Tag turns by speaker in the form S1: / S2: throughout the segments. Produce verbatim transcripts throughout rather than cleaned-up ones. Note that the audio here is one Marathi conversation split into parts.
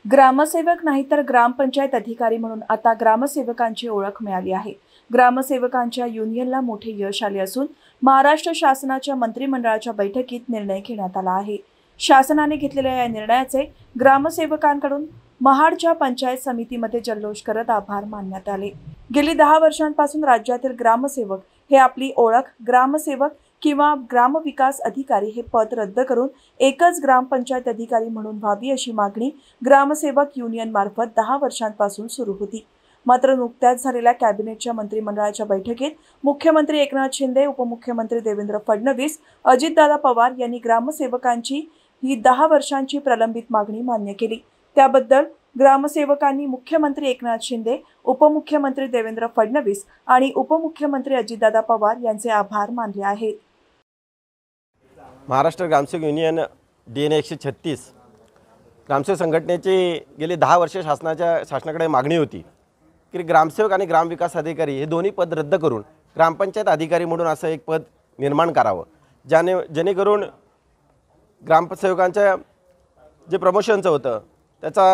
S1: ग्रामसेवक नाही तर ग्रामपंचायत अधिकारी म्हणून आता ग्रामसेवकांची ओळख मिळाली आहे। ग्रामसेवकांच्या युनियनला मोठे यश आले असून महाराष्ट्र शासनाच्या मंत्रिमंडळाच्या बैठकीत निर्णय घेण्यात आला आहे। शासनाने घेतलेल्या या निर्णयाचे ग्रामसेवकांकडून महाडच्या पंचायत समितीमध्ये जल्लोष करत आभार मानण्यात आले। गेली दहा वर्षांपासून राज्यातील ग्रामसेवक हे आपली ओळख ग्रामसेवक किंवा ग्रामविकास अधिकारी हे पद रद्द करून एकच ग्रामपंचायत अधिकारी म्हणून व्हावी अशी मागणी ग्रामसेवक युनियन मार्फत दहा वर्षांपासून सुरू होती। मात्र नुकत्याच झालेल्या कॅबिनेटच्या मंत्रिमंडळाच्या बैठकीत मुख्यमंत्री एकनाथ शिंदे, उपमुख्यमंत्री देवेंद्र फडणवीस, अजितदादा पवार यांनी ग्रामसेवकांची ही दहा वर्षांची प्रलंबित मागणी मान्य केली। त्याबद्दल ग्रामसेवकांनी मुख्यमंत्री एकनाथ शिंदे, उपमुख्यमंत्री देवेंद्र फडणवीस आणि उपमुख्यमंत्री अजितदादा पवार यांचे आभार मानले आहेत।
S2: महाराष्ट्र ग्रामसेवक युनियन डी एन एकशे छत्तीस ग्रामसेवक संघटनेची गेली दहा वर्षे शासनाच्या शासनाकडे मागणी होती की ग्रामसेवक आणि ग्रामविकास अधिकारी हे दोन्ही पद रद्द करून ग्रामपंचायत अधिकारी म्हणून असं एक पद निर्माण करावं, ज्याने जेणेकरून ग्रामसेवकांच्या जे प्रमोशनचं होतं त्याचा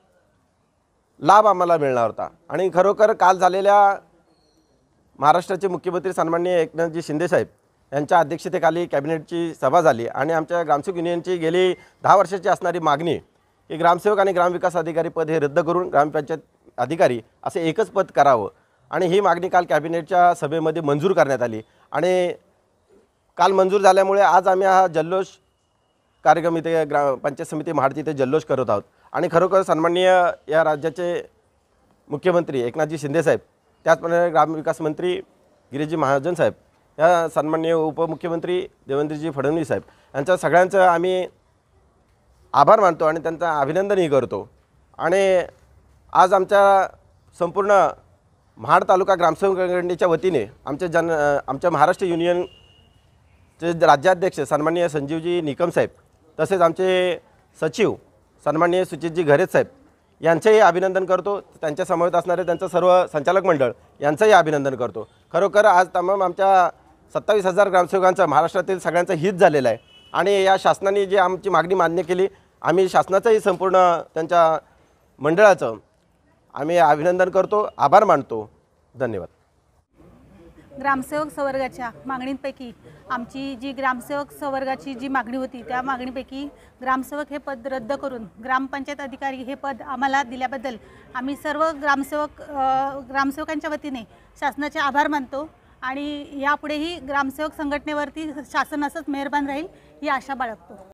S2: लाभ आम्हाला मिळणार होता। आणि खरोखर काल झालेल्या महाराष्ट्राचे मुख्यमंत्री सन्माननीय एकनाथजी शिंदे साहेब यांच्या अध्यक्षतेखाली कॅबिनेटची सभा झाली आणि आमच्या ग्रामसेवक युनियनची गेली दहा वर्षाची असणारी मागणी की ग्रामसेवक आणि ग्रामविकास अधिकारी पद हे रद्द करून ग्रामपंचायत अधिकारी असे एकच पद करावं आणि ही मागणी काल कॅबिनेटच्या सभेमध्ये मंजूर करण्यात आली। आणि काल मंजूर झाल्यामुळे आज आम्ही हा जल्लोष कार्यक्रम इथे ग्राम पंचायत समिती महाडची इथे जल्लोष करत आहोत। आणि खरोखर सन्माननीय या राज्याचे मुख्यमंत्री एकनाथजी शिंदे साहेब, त्याचप्रमाणे ग्रामविकास मंत्री गिरीजी महाजन साहेब, या सन्माननीय उपमुख्यमंत्री देवेंद्रजी फडणवीस साहेब यांच्या सगळ्यांचं आम्ही आभार मानतो आणि त्यांचं अभिनंदनही करतो। आणि आज आमच्या संपूर्ण महाड तालुका ग्रामसेवक संघटनेच्या वतीने आमचे जन आमच्या महाराष्ट्र युनियनचे राज्याध्यक्ष सन्माननीय संजीवजी निकम साहेब, तसेच आमचे सचिव सन्माननीय सुचितजी घरेत साहेब यांचेही अभिनंदन करतो। त्यांच्या समवेत असणारे त्यांचं सर्व संचालक मंडळ यांचंही अभिनंदन करतो। खरोखर आज तमाम आमच्या सत्तावीस हजार ग्रामसेवकांचं महाराष्ट्रातील सगळ्यांचं हित झालेलं आहे आणि या शासनाने जी आमची मागणी मान्य केली, आम्ही शासनाचंही संपूर्ण त्यांच्या मंडळाचं आम्ही अभिनंदन करतो, आभार मानतो। धन्यवाद।
S3: ग्रामसेवक संवर्गाच्या मागणींपैकी आमची जी ग्रामसेवक संवर्गाची जी मागणी होती त्या मागणीपैकी ग्रामसेवक हे पद रद्द करून ग्रामपंचायत अधिकारी हे पद आम्हाला दिल्याबद्दल आम्ही सर्व ग्रामसेवक ग्रामसेवकांच्या वतीने शासनाचे आभार मानतो आणि यापुढेही ग्रामसेवक संघटनेवरती शासन असंच मेहरबान राहील ही आशा बाळगतो।